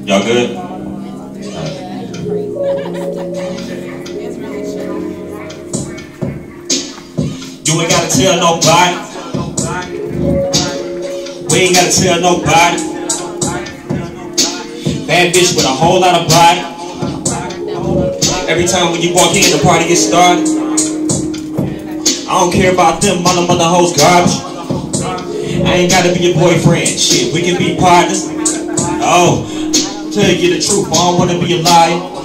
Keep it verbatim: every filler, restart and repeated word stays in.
Y'all good? You ain't gotta tell nobody. We ain't gotta tell nobody. Bad bitch with a whole lot of body. Every time when you walk in, the party gets started. I don't care about them mother mother hoes garbage. I ain't gotta be your boyfriend. Shit, we can be partners. Oh, tell you the truth, I don't wanna be a liar.